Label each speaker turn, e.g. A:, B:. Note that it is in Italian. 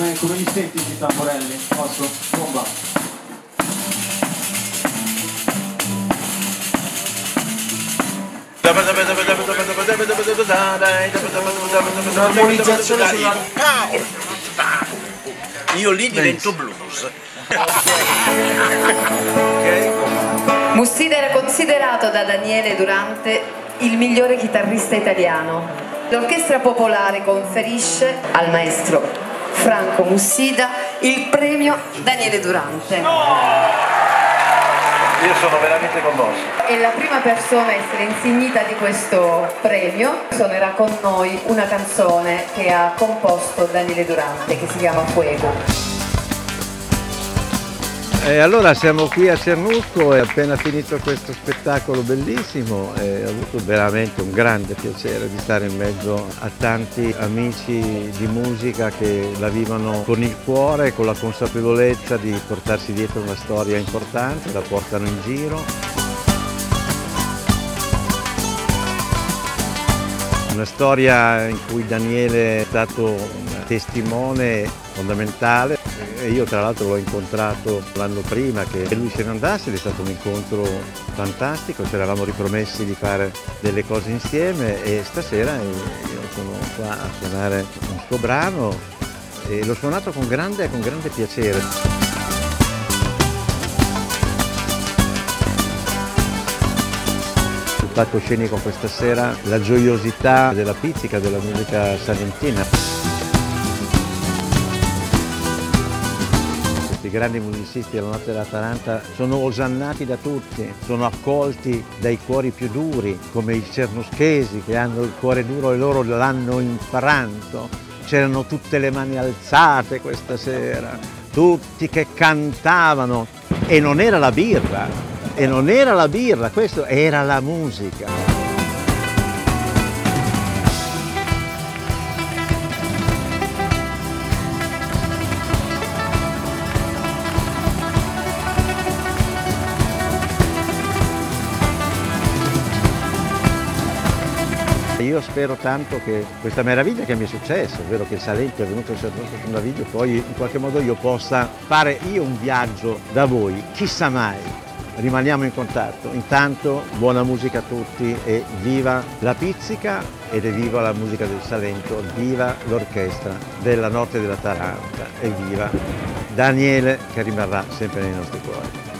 A: come li senti i tamborelli? Posso? Bomba.
B: Un'armonizzazione sulla... Io lì divento blues. Okay.
C: Mussida era considerato da Daniele Durante il migliore chitarrista italiano. L'orchestra popolare conferisce al maestro Franco Mussida il premio Daniele Durante.
B: Io sono veramente commosso.
C: È la prima persona a essere insignita di questo premio. Suonerà con noi una canzone che ha composto Daniele Durante, che si chiama Fuego.
D: Allora siamo qui a Cernusco e appena finito questo spettacolo bellissimo ho avuto veramente un grande piacere di stare in mezzo a tanti amici di musica che la vivono con il cuore e con la consapevolezza di portarsi dietro una storia importante, la portano in giro. Una storia in cui Daniele è stato un testimone fondamentale e io tra l'altro l'ho incontrato l'anno prima che lui se ne andasse ed è stato un incontro fantastico, ci eravamo ripromessi di fare delle cose insieme e stasera io sono qua a suonare un suo brano e l'ho suonato con grande piacere. Il palcoscenico questa sera, la gioiosità della pizzica, della musica salentina. Questi grandi musicisti della Notte della Taranta sono osannati da tutti, sono accolti dai cuori più duri, come i cernoschesi che hanno il cuore duro e loro l'hanno infranto. C'erano tutte le mani alzate questa sera, tutti che cantavano e non era la birra. E non era la birra, questo era la musica. Io spero tanto che questa meraviglia che mi è successa, ovvero che il Salento è venuto a Cernusco su una video, poi in qualche modo io possa fare io un viaggio da voi, chissà mai. Rimaniamo in contatto. Intanto buona musica a tutti e viva la pizzica ed viva la musica del Salento, viva l'orchestra della Notte della Taranta e viva Daniele che rimarrà sempre nei nostri cuori.